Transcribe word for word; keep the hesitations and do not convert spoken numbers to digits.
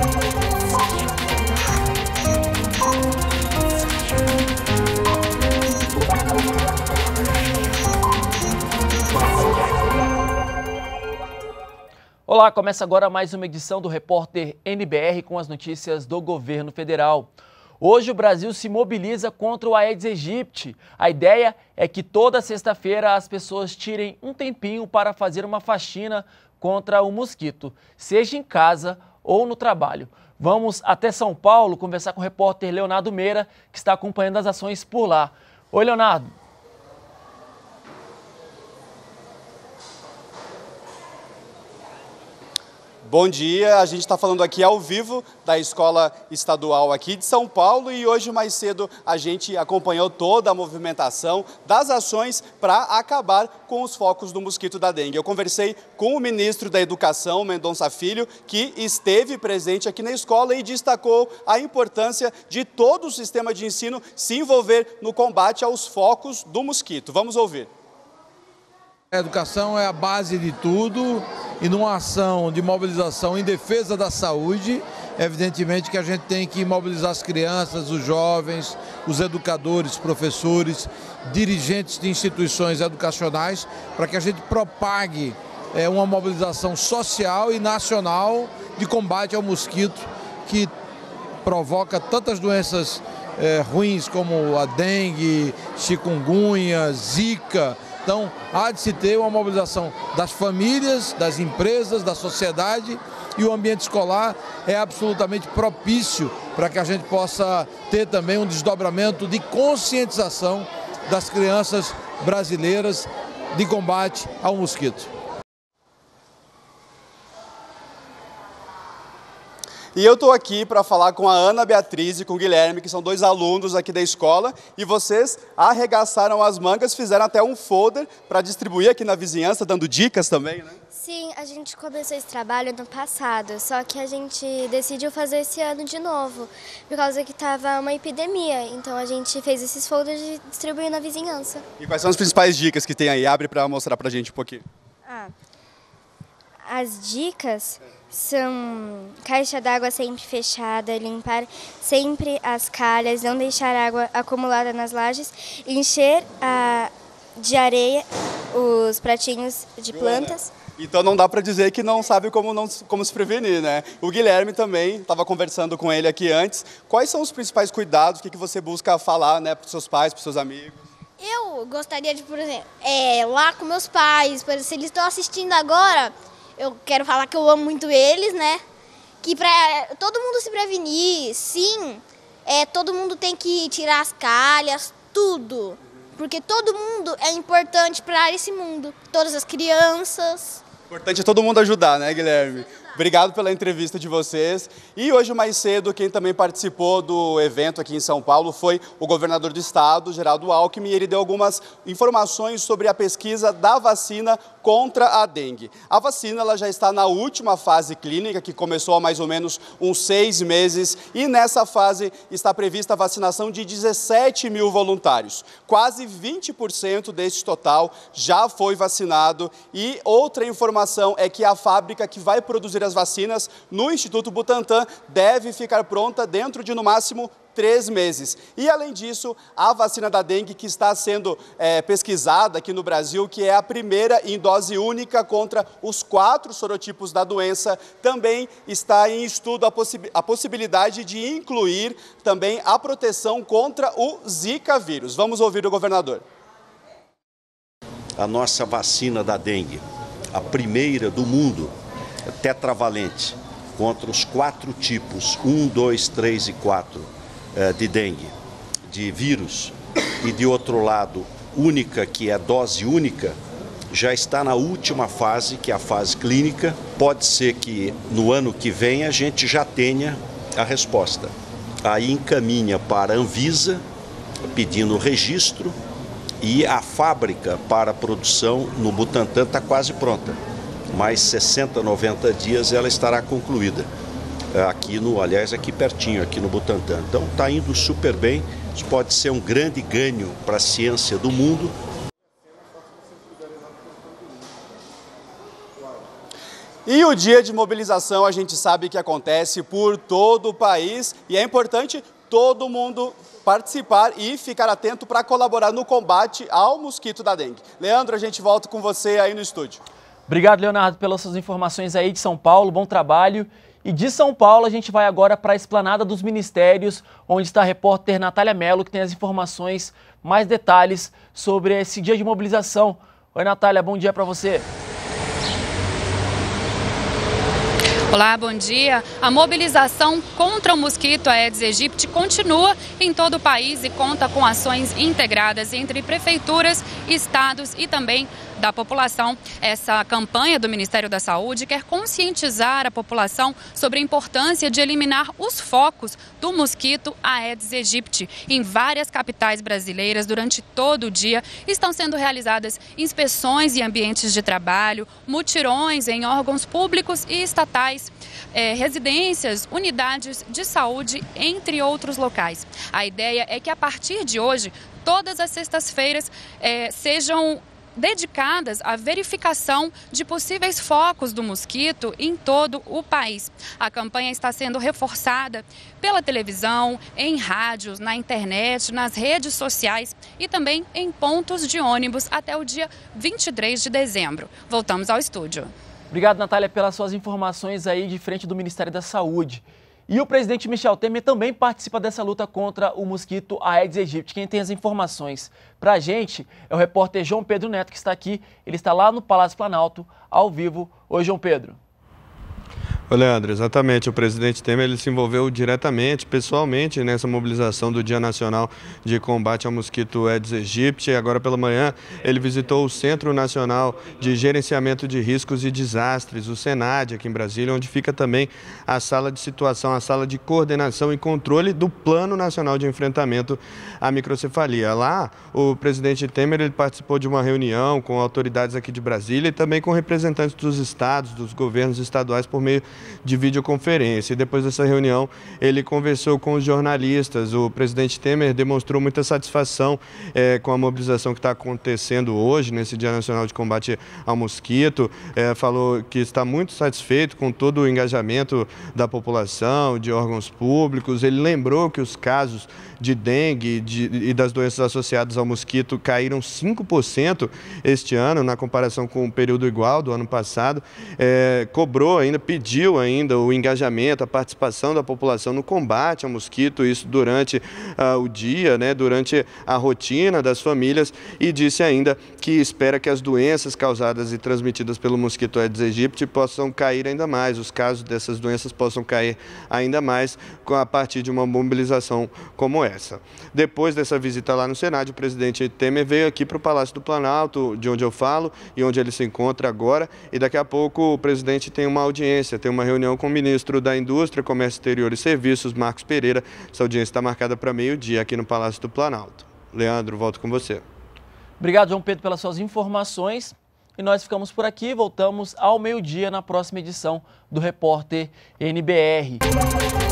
Olá, começa agora mais uma edição do Repórter N B R com as notícias do governo federal. Hoje o Brasil se mobiliza contra o Aedes aegypti. A ideia é que toda sexta-feira as pessoas tirem um tempinho para fazer uma faxina contra o mosquito, seja em casa ou no trabalho. Vamos até São Paulo conversar com o repórter Leonardo Meira, que está acompanhando as ações por lá. Oi, Leonardo. Bom dia, a gente está falando aqui ao vivo da Escola Estadual aqui de São Paulo e hoje mais cedo a gente acompanhou toda a movimentação das ações para acabar com os focos do mosquito da dengue. Eu conversei com o ministro da Educação, Mendonça Filho, que esteve presente aqui na escola e destacou a importância de todo o sistema de ensino se envolver no combate aos focos do mosquito. Vamos ouvir. A educação é a base de tudo e numa ação de mobilização em defesa da saúde, evidentemente que a gente tem que mobilizar as crianças, os jovens, os educadores, professores, dirigentes de instituições educacionais, para que a gente propague é, uma mobilização social e nacional de combate ao mosquito que provoca tantas doenças é, ruins como a dengue, chikungunya, zika. Então, há de se ter uma mobilização das famílias, das empresas, da sociedade, e o ambiente escolar é absolutamente propício para que a gente possa ter também um desdobramento de conscientização das crianças brasileiras de combate ao mosquito. E eu estou aqui para falar com a Ana Beatriz e com o Guilherme, que são dois alunos aqui da escola, e vocês arregaçaram as mangas, fizeram até um folder para distribuir aqui na vizinhança, dando dicas também, né? Sim, a gente começou esse trabalho no passado, só que a gente decidiu fazer esse ano de novo, por causa que estava uma epidemia, então a gente fez esses folders e distribuiu na vizinhança. E quais são as principais dicas que tem aí? Abre para mostrar para a gente um pouquinho. Ah, as dicas são caixa d'água sempre fechada, limpar sempre as calhas, não deixar água acumulada nas lajes, encher a, de areia os pratinhos de plantas. Então não dá para dizer que não sabe como, não, como se prevenir, né? O Guilherme também, estava conversando com ele aqui antes. Quais são os principais cuidados, o que, que você busca falar, né, para os seus pais, para os seus amigos? Eu gostaria de, por exemplo, é, lá com meus pais, se eles estão assistindo agora, eu quero falar que eu amo muito eles, né? Que para todo mundo se prevenir, sim, é, todo mundo tem que tirar as calhas, tudo. Porque todo mundo é importante para esse mundo, todas as crianças. Importante é todo mundo ajudar, né, Guilherme? Obrigado pela entrevista de vocês. E hoje, mais cedo, quem também participou do evento aqui em São Paulo foi o governador do estado, Geraldo Alckmin, e ele deu algumas informações sobre a pesquisa da vacina contra a dengue. A vacina ela já está na última fase clínica, que começou há mais ou menos uns seis meses, e nessa fase está prevista a vacinação de dezessete mil voluntários. Quase vinte por cento deste total já foi vacinado. E outra informação é que a fábrica que vai produzir as vacinas no Instituto Butantan deve ficar pronta dentro de, no máximo, três meses. E, além disso, a vacina da dengue que está sendo é, pesquisada aqui no Brasil, que é a primeira em dose única contra os quatro sorotipos da doença, também está em estudo a, possi a possibilidade de incluir também a proteção contra o Zika vírus. Vamos ouvir o governador. A nossa vacina da dengue, a primeira do mundo, tetravalente, contra os quatro tipos, um, dois, três e quatro, de dengue, de vírus, e de outro lado, única, que é dose única, já está na última fase, que é a fase clínica. Pode ser que no ano que vem a gente já tenha a resposta. Aí encaminha para a Anvisa, pedindo registro, e a fábrica para a produção no Butantan está quase pronta. Mais sessenta, noventa dias ela estará concluída. Aqui no, aliás, aqui pertinho, aqui no Butantan. Então está indo super bem. Isso pode ser um grande ganho para a ciência do mundo. E o dia de mobilização a gente sabe que acontece por todo o país e é importante todo mundo participar e ficar atento para colaborar no combate ao mosquito da dengue. Leandro, a gente volta com você aí no estúdio. Obrigado, Leonardo, pelas suas informações aí de São Paulo, bom trabalho. E de São Paulo a gente vai agora para a Esplanada dos Ministérios, onde está a repórter Natália Mello, que tem as informações, mais detalhes sobre esse dia de mobilização. Oi, Natália, bom dia para você. Olá, bom dia. A mobilização contra o mosquito Aedes aegypti continua em todo o país e conta com ações integradas entre prefeituras, estados e também da população. Essa campanha do Ministério da Saúde quer conscientizar a população sobre a importância de eliminar os focos do mosquito Aedes aegypti. Em várias capitais brasileiras, durante todo o dia, estão sendo realizadas inspeções em ambientes de trabalho, mutirões em órgãos públicos e estatais, É, residências, unidades de saúde, entre outros locais. A ideia é que a partir de hoje, todas as sextas-feiras é, sejam dedicadas à verificação de possíveis focos do mosquito em todo o país. A campanha está sendo reforçada pela televisão, em rádios, na internet, nas redes sociais e também em pontos de ônibus até o dia vinte e três de dezembro. Voltamos ao estúdio. Obrigado, Natália, pelas suas informações aí de frente do Ministério da Saúde. E o presidente Michel Temer também participa dessa luta contra o mosquito Aedes aegypti. Quem tem as informações pra gente é o repórter João Pedro Neto, que está aqui. Ele está lá no Palácio Planalto, ao vivo. Oi, João Pedro. Ô Leandro, exatamente, o presidente Temer ele se envolveu diretamente, pessoalmente, nessa mobilização do Dia Nacional de Combate ao Mosquito Aedes aegypti. Agora pela manhã ele visitou o Centro Nacional de Gerenciamento de Riscos e Desastres, o SENAD, aqui em Brasília, onde fica também a sala de situação, a sala de coordenação e controle do Plano Nacional de Enfrentamento à Microcefalia. Lá, o presidente Temer ele participou de uma reunião com autoridades aqui de Brasília e também com representantes dos estados, dos governos estaduais por meio de videoconferência. E depois dessa reunião, ele conversou com os jornalistas. O presidente Temer demonstrou muita satisfação é, com a mobilização que está acontecendo hoje, nesse Dia Nacional de Combate ao Mosquito. É, falou que está muito satisfeito com todo o engajamento da população, de órgãos públicos. Ele lembrou que os casos de dengue de, e das doenças associadas ao mosquito caíram cinco por cento este ano, na comparação com o período igual do ano passado. É, cobrou ainda, pediu ainda o engajamento, a participação da população no combate ao mosquito, isso durante uh, o dia, né, durante a rotina das famílias, e disse ainda que espera que as doenças causadas e transmitidas pelo mosquito Aedes aegypti possam cair ainda mais, os casos dessas doenças possam cair ainda mais a partir de uma mobilização como essa. Depois dessa visita lá no Senado, o presidente Temer veio aqui para o Palácio do Planalto, de onde eu falo e onde ele se encontra agora, e daqui a pouco o presidente tem uma audiência, tem uma reunião com o ministro da Indústria, Comércio Exterior e Serviços, Marcos Pereira. Essa audiência está marcada para meio-dia aqui no Palácio do Planalto. Leandro, volto com você. Obrigado, João Pedro, pelas suas informações. E nós ficamos por aqui, voltamos ao meio-dia na próxima edição do Repórter N B R.